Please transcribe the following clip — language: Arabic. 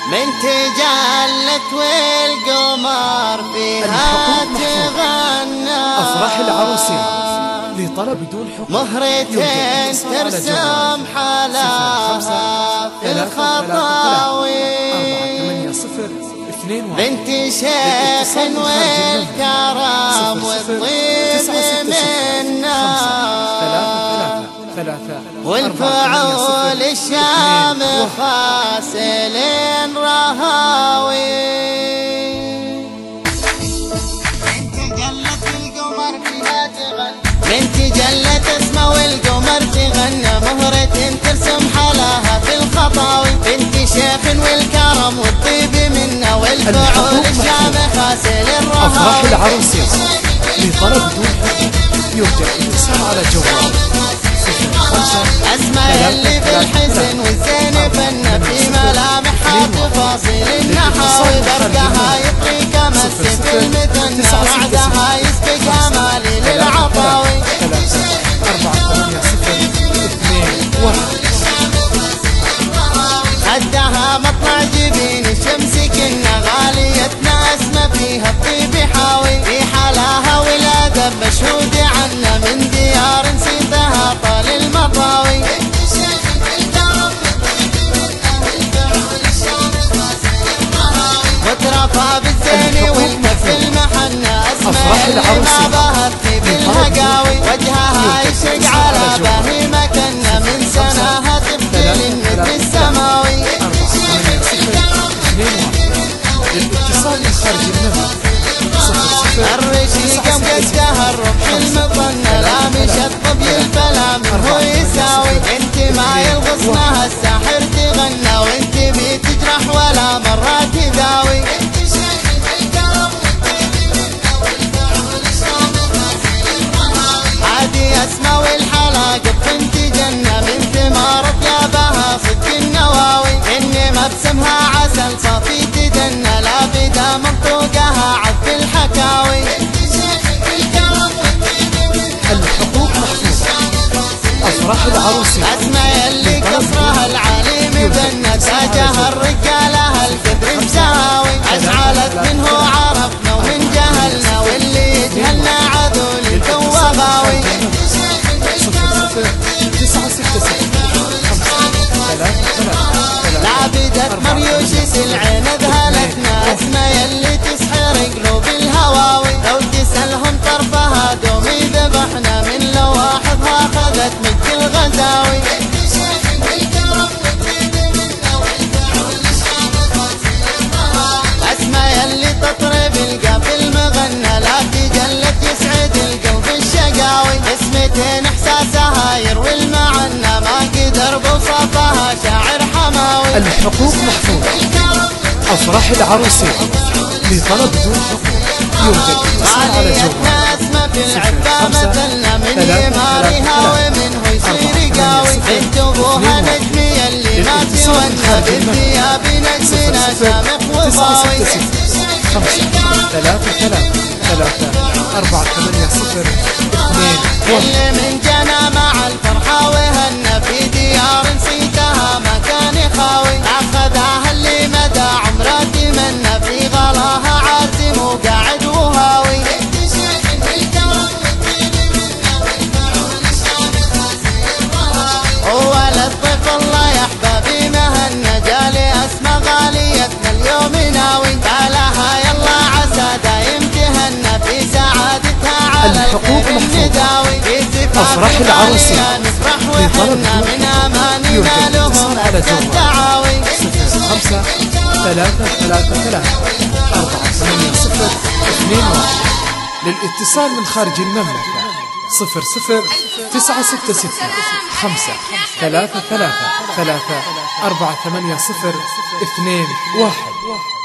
من تجلت والقمر فيها تغنى. أفراح العروسين لطلب بدون حقوق مهرتين ترسم حلاها في الخطاوي. بنت شيخ والكرم والطيب منا والفعول الشام فاسلين رهاوي. بنت جلت اسمه والقمر تغنى. مهرة ترسم حلاها في الخطاوي. بنت شيخ والكرم والطيب منا والفعول الشام فاسل الرهاوي. أفراح العروسين لطلب بدون حقوق يرجى الاتصال على جوال أسماء اللي بالحزن والزين فن في ملامحها تفاصيل النحاوي. برقها يطري كما السيف المثنى رعدها يسبق امالي للعطاوي. خدها مطلع جبين الشمس كنا غاليتنا اسمى فيها الطيب حاوي. في حلاها والادب مشهود عنا من ديار نسيتها طال المطاوي. مترفها بالزين والكف المحنة اسماء اللي ما بهت بالهقاوي. وجهها يشق على بهيمة كنا من سناها تبدل النت السماوي. للاتصال من خارج المملكة الرشيقة مقدها الرمح المطنة لا مش الطبي الفلا من هو يساوي. انت ما يلغصنها الساحر تغنى وانت بي تجرح ولا مرة تداوي. عادي اسمى والحلاقة بنت جنة من ثمار ثيابها صدق النواوي. اني مبسمها عسل صافي تدنى لا بدا منطوقها عذب الحكاوي. الحقوق محفوظة. أفراح العروسين اسمى يلي قصرها العالي مبنى تاجها الرجالها الكبر بسهاوي. اشعلت منه عرفنا ومن جهلنا واللي يجهلنا عذول الكواباوي. لعبدت مريوشس العين ذهلتنا. اسمى يلي تسحر قلوب الهواوي. لو تسألهم طرفها دومي ذبحنا من لواحظها اخذت مجد الغزاوي. اسمى يلي تطرب القلب المغنى لا تجلت يسعد القلب الشقاوي. اسمتين احساسها يروي المعنى ما قدر بوصفها شاعر حماوي. الحقوق محفوظة. أفراح العروسين لطلب بدون حقوق يرجى الاتصال على جوال اسمى في العبا مثلنا من يمارها ومنه يصير قاوي. بنت ابوها نجمي اللي ما تولى بالثياب نجمنا شامخ وضاوي. 5 اللي من جنى مع الفرحة وهنا في ديار نسيتها ما كان يخاوي. اخذها اللي مدى عمره تمنى في غلاها عازم وقاعد وهاوي. وولد ضيف الله يا احبابي مهنا جالي اسمى غاليتنا اليوم ناوي. قالها يلا عسى دايم تهنى في سعادتها على الحقوق النداوي. أفراح العروسين لطلب من اماننا لهم الدعاوي. 5 للاتصال من خارج المملكة 00966 5 3 3 3 4 8 0 2 1.